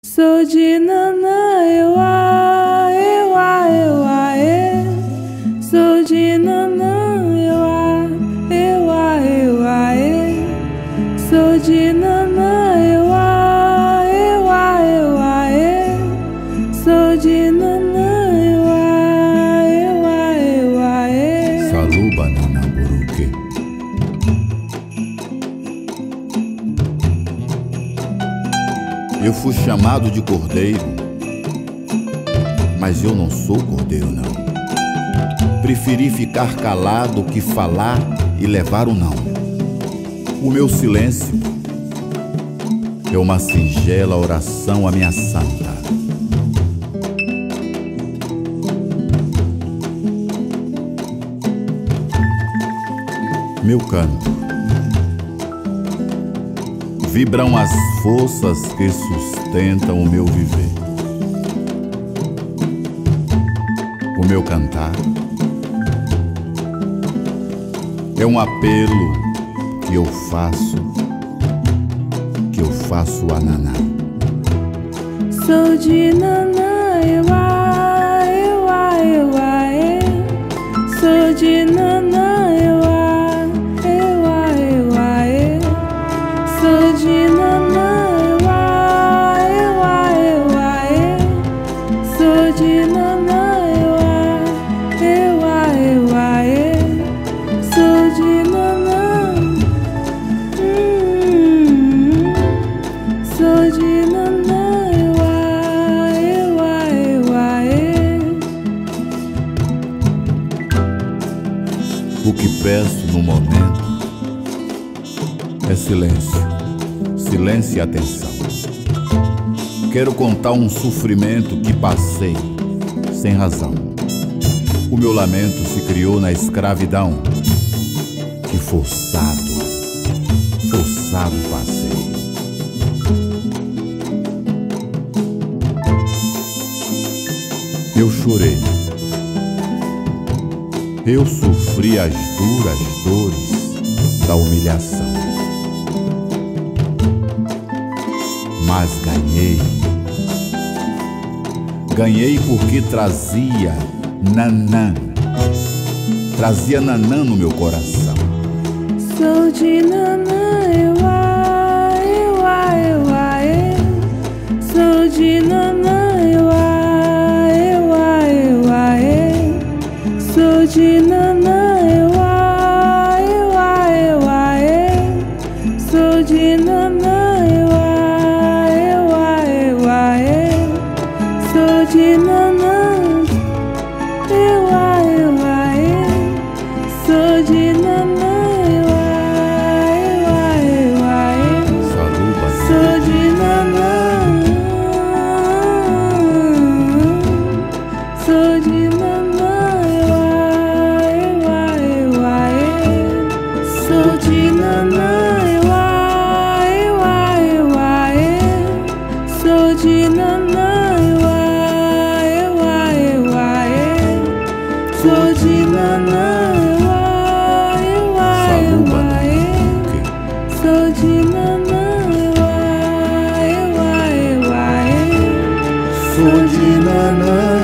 Sou de Nanã, euá, euá, euá, e. Sou de Nanã, euá, euá, euá, e. Sou de Nanã, euá, euá, euá, e. Sou de Nanã, euá, euá, euá, e. Saluba Nanaburuque. Eu fui chamado de cordeiro, mas eu não sou cordeiro, não. Preferi ficar calado que falar e levar o não. O meu silêncio é uma singela oração à minha santa. Meu canto vibram as forças que sustentam o meu viver. O meu cantar é um apelo que eu faço a Naná. Sou de Nanã, euá, euá, euá, e. Sou de Nanã, euá, euá, euá, e. Sou de Nanã, euá, euá, euá, e. Sou de Nanã, euá, euá, euá, e. Sou de Nanã, sou de Nanã, euá, euá, euá, e. O que peço no momento é silêncio, silêncio e atenção. Quero contar um sofrimento que passei sem razão. O meu lamento se criou na escravidão que forçado passei. Eu chorei, eu sofri as duras dores da humilhação, mas ganhei porque trazia Nanã no meu coração. Sou de Nanã, euá, euá, euá, e. Sou de Nanã, euá, euá, euá, e. Sou de Nanã, euá, euá, euá, e. Sou de Nanã, euá, euá, euá, e. Sou de Nanã, euá, euá, e. Sou de Nanã, euá, euá, euá, e. Saluba. Sou de Nanã, sou de Nanã, euá, euá, euá, e. Sou de Nanã, euá, euá, euá, e. Sou de Nanã, euá, euá, euá, e. Sou de Nanã, euá, euá, Saluba euá, e. Nanaburuque. Sou de Nanã, euá, euá, euá, e. Sou de Nanã.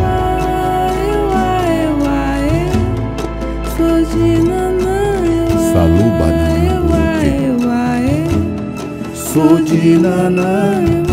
Euá, euá, e. Sou de Nanã, euá, Saluba euá, Nanaburuque. euá, e. Sou de Nanã.